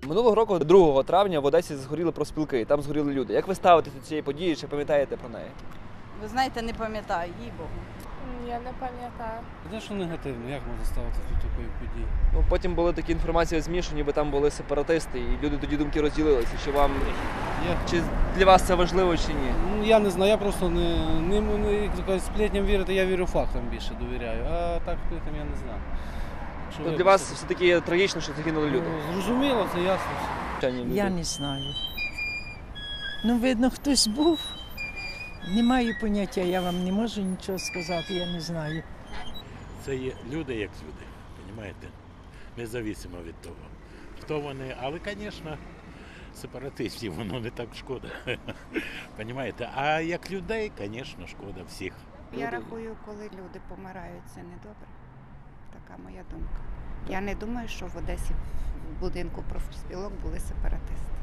Минулого року, 2 травня, в Одесі згоріли профспілки, там згоріли люди. Як ви ставитеся до цієї події, чи пам'ятаєте про неї? Ви знаєте, не пам'ятаю, їй-богу. Я не пам'ятаю. Те, що негативно, як можна ставити до такої події? Ну, потім були такі інформації в ЗМІ, що ніби там були сепаратисти, і люди тоді думки розділилися. Чи вам чи для вас це важливо, чи ні? Ну, я не знаю, я просто не сплетням вірити, я вірю фактам більше довіряю, а так сплетням я не знаю. Ну, для вас все-таки трагічно, що загинули люди? Ну, зрозуміло, це ясно. Я не знаю. Ну, видно, хтось був. Не маю поняття, я вам не можу нічого сказати, я не знаю. Це є люди як люди, розумієте? Незалежно від того, хто вони. Але, звісно, сепаратистів воно не так шкода. Розумієте? А як людей, звісно, шкода всіх. Я рахую, коли люди помирають, це недобре. Така моя думка. Я не думаю, що в Одесі в будинку профспілок були сепаратисти.